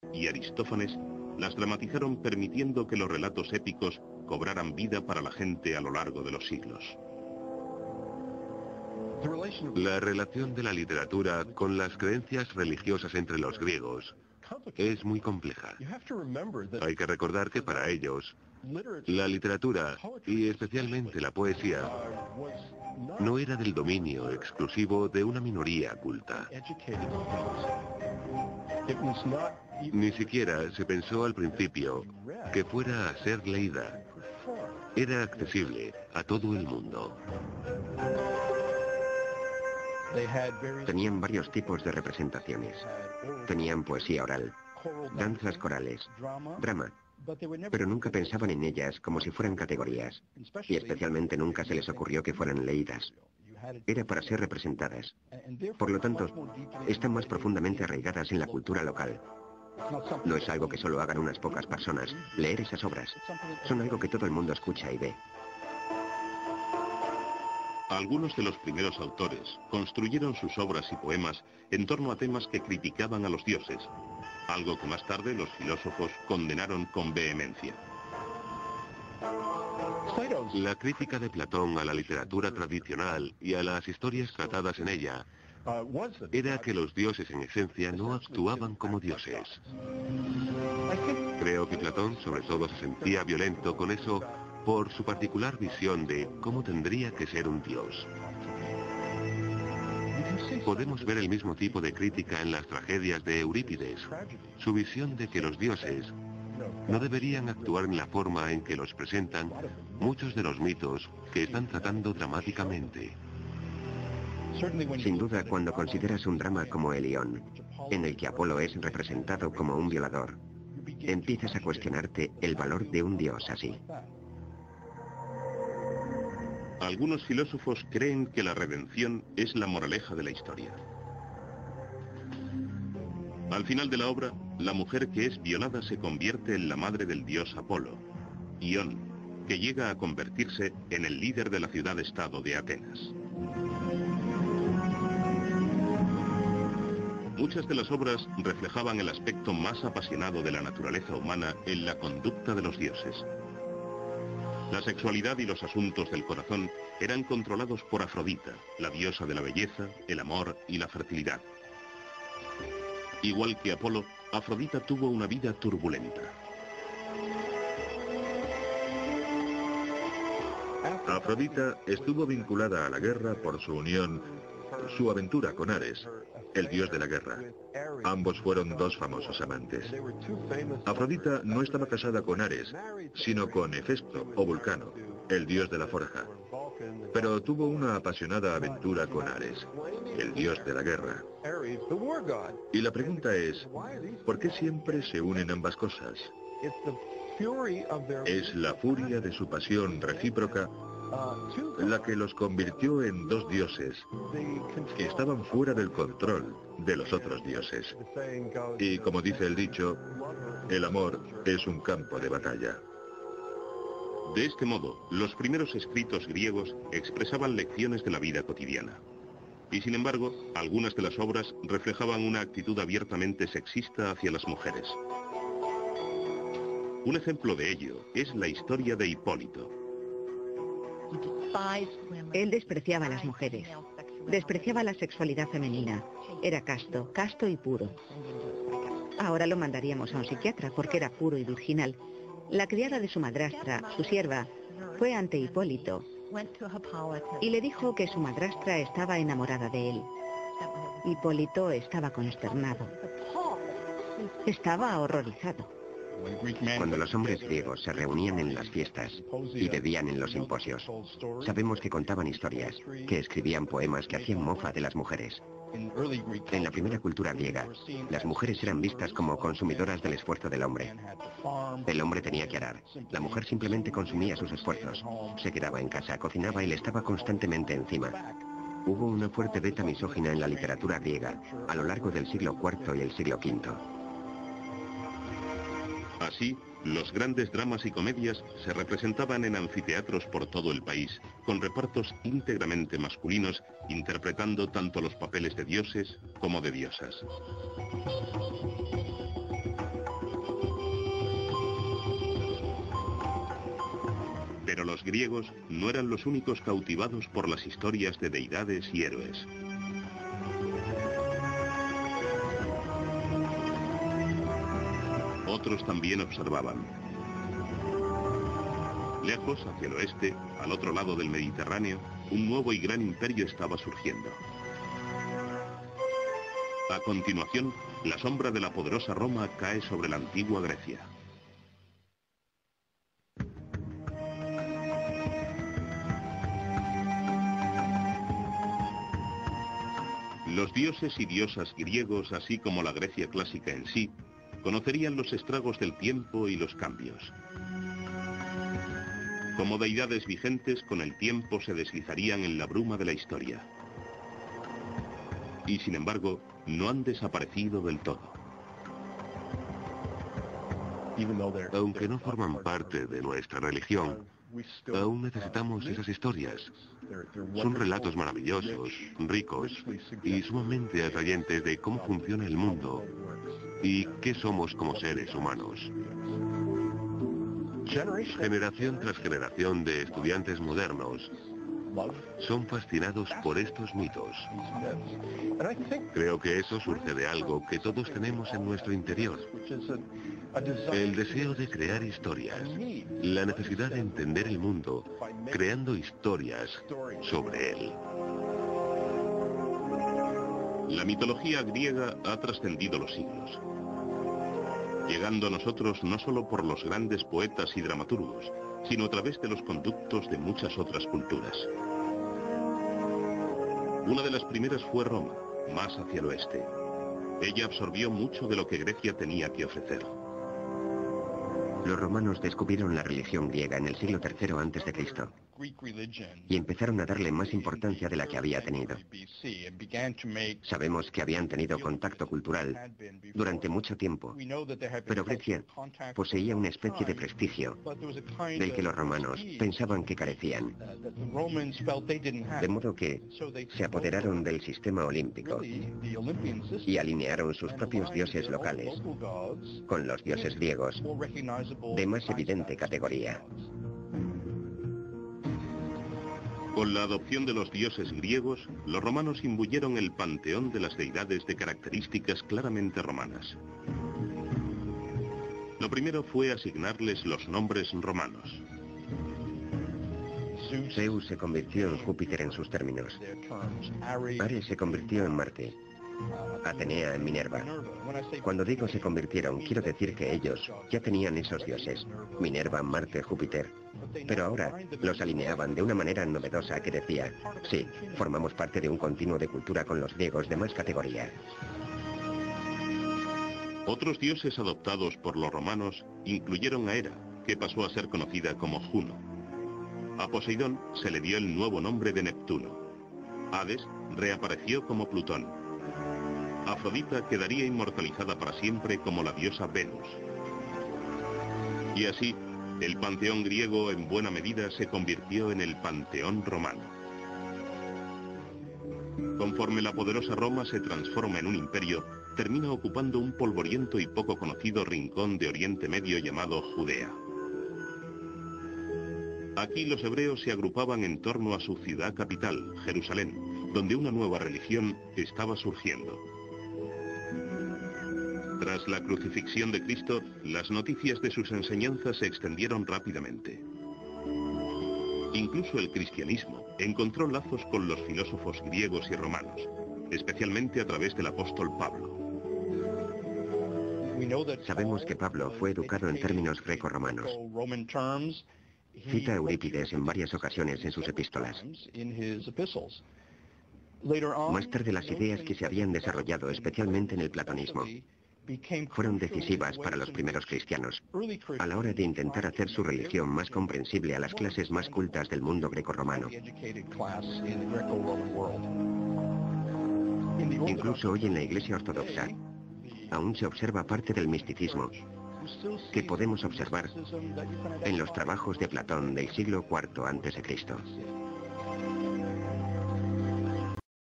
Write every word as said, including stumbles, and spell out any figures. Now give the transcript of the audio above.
y Aristófanes las dramatizaron permitiendo que los relatos épicos cobraran vida para la gente a lo largo de los siglos. La relación de la literatura con las creencias religiosas entre los griegos es muy compleja. Hay que recordar que para ellos, la literatura, y especialmente la poesía, no era del dominio exclusivo de una minoría culta. Ni siquiera se pensó al principio que fuera a ser leída. Era accesible a todo el mundo. Tenían varios tipos de representaciones. Tenían poesía oral, danzas corales, drama, pero nunca pensaban en ellas como si fueran categorías, y especialmente nunca se les ocurrió que fueran leídas. Era para ser representadas. Por lo tanto, están más profundamente arraigadas en la cultura local. No es algo que solo hagan unas pocas personas. Leer esas obras son algo que todo el mundo escucha y ve. Algunos de los primeros autores construyeron sus obras y poemas en torno a temas que criticaban a los dioses, algo que más tarde los filósofos condenaron con vehemencia. La crítica de Platón a la literatura tradicional y a las historias tratadas en ella era que los dioses en esencia no actuaban como dioses. Creo que Platón sobre todo se sentía violento con eso por su particular visión de cómo tendría que ser un dios. Podemos ver el mismo tipo de crítica en las tragedias de Eurípides, su visión de que los dioses no deberían actuar en la forma en que los presentan muchos de los mitos que están tratando dramáticamente. Sin duda, cuando consideras un drama como El Ión, en el que Apolo es representado como un violador, empiezas a cuestionarte el valor de un dios así. Algunos filósofos creen que la redención es la moraleja de la historia. Al final de la obra, la mujer que es violada se convierte en la madre del dios Apolo, Ión, que llega a convertirse en el líder de la ciudad-estado de Atenas. Muchas de las obras reflejaban el aspecto más apasionado de la naturaleza humana en la conducta de los dioses. La sexualidad y los asuntos del corazón eran controlados por Afrodita, la diosa de la belleza, el amor y la fertilidad. Igual que Apolo, Afrodita tuvo una vida turbulenta. Afrodita estuvo vinculada a la guerra por su unión, su aventura con Ares, el dios de la guerra. Ambos fueron dos famosos amantes. Afrodita no estaba casada con Ares, sino con Hefesto o Vulcano, el dios de la forja. Pero tuvo una apasionada aventura con Ares, el dios de la guerra. Y la pregunta es, ¿por qué siempre se unen ambas cosas? Es la furia de su pasión recíproca la que los convirtió en dos dioses que estaban fuera del control de los otros dioses. Y como dice el dicho, el amor es un campo de batalla. De este modo, los primeros escritos griegos expresaban lecciones de la vida cotidiana. Y sin embargo, algunas de las obras reflejaban una actitud abiertamente sexista hacia las mujeres. Un ejemplo de ello es la historia de Hipólito. Él despreciaba a las mujeres, despreciaba la sexualidad femenina. Era casto, casto y puro. Ahora lo mandaríamos a un psiquiatra porque era puro y virginal. La criada de su madrastra, su sierva, fue ante Hipólito y le dijo que su madrastra estaba enamorada de él. Hipólito estaba consternado. Estaba horrorizado. Cuando los hombres griegos se reunían en las fiestas y bebían en los simposios, sabemos que contaban historias, que escribían poemas que hacían mofa de las mujeres. En la primera cultura griega, las mujeres eran vistas como consumidoras del esfuerzo del hombre. El hombre tenía que arar, la mujer simplemente consumía sus esfuerzos. Se quedaba en casa, cocinaba y le estaba constantemente encima. Hubo una fuerte beta misógina en la literatura griega a lo largo del siglo cuarto y el siglo quinto. Así, los grandes dramas y comedias se representaban en anfiteatros por todo el país, con repartos íntegramente masculinos, interpretando tanto los papeles de dioses como de diosas. los griegos no eran los únicos cautivados por las historias de deidades y héroes. Otros también observaban. Lejos, hacia el oeste, al otro lado del Mediterráneo, un nuevo y gran imperio estaba surgiendo. A continuación, la sombra de la poderosa Roma cae sobre la antigua Grecia. Los dioses y diosas griegos, así como la Grecia clásica en sí, conocerían los estragos del tiempo y los cambios. Como deidades vigentes, con el tiempo se deslizarían en la bruma de la historia. Y sin embargo, no han desaparecido del todo. Aunque no forman parte de nuestra religión, aún necesitamos esas historias. Son relatos maravillosos, ricos y sumamente atrayentes de cómo funciona el mundo y qué somos como seres humanos. Generación tras generación de estudiantes modernos son fascinados por estos mitos. Creo que eso surge de algo que todos tenemos en nuestro interior. El deseo de crear historias, la necesidad de entender el mundo, creando historias sobre él. La mitología griega ha trascendido los siglos, llegando a nosotros no solo por los grandes poetas y dramaturgos, sino a través de los conductos de muchas otras culturas. Una de las primeras fue Roma, más hacia el oeste. Ella absorbió mucho de lo que Grecia tenía que ofrecer. Los romanos descubrieron la religión griega en el siglo tercero antes de Cristo y empezaron a darle más importancia de la que había tenido. Sabemos que habían tenido contacto cultural durante mucho tiempo, pero Grecia poseía una especie de prestigio del que los romanos pensaban que carecían. De modo que se apoderaron del sistema olímpico y alinearon sus propios dioses locales con los dioses griegos de más evidente categoría. Con la adopción de los dioses griegos, los romanos imbuyeron el panteón de las deidades de características claramente romanas. Lo primero fue asignarles los nombres romanos. Zeus se convirtió en Júpiter en sus términos. Ares se convirtió en Marte. Atenea en Minerva. Cuando digo se convirtieron, quiero decir que ellos ya tenían esos dioses, Minerva, Marte, Júpiter, pero ahora los alineaban de una manera novedosa que decía, sí, formamos parte de un continuo de cultura con los griegos de más categoría. Otros dioses adoptados por los romanos incluyeron a Hera, que pasó a ser conocida como Juno. A Poseidón se le dio el nuevo nombre de Neptuno. Hades reapareció como Plutón. Afrodita quedaría inmortalizada para siempre como la diosa Venus. Y así, el panteón griego en buena medida se convirtió en el panteón romano. Conforme la poderosa Roma se transforma en un imperio, termina ocupando un polvoriento y poco conocido rincón de Oriente Medio llamado Judea. Aquí los hebreos se agrupaban en torno a su ciudad capital, Jerusalén, donde una nueva religión estaba surgiendo. Tras la crucifixión de Cristo, las noticias de sus enseñanzas se extendieron rápidamente. Incluso el cristianismo encontró lazos con los filósofos griegos y romanos, especialmente a través del apóstol Pablo. Sabemos que Pablo fue educado en términos greco-romanos. Cita a Eurípides en varias ocasiones en sus epístolas. Más tarde las ideas que se habían desarrollado, especialmente en el platonismo, fueron decisivas para los primeros cristianos, a la hora de intentar hacer su religión más comprensible a las clases más cultas del mundo grecorromano. Incluso hoy en la Iglesia Ortodoxa, aún se observa parte del misticismo que podemos observar en los trabajos de Platón del siglo cuarto antes de Cristo.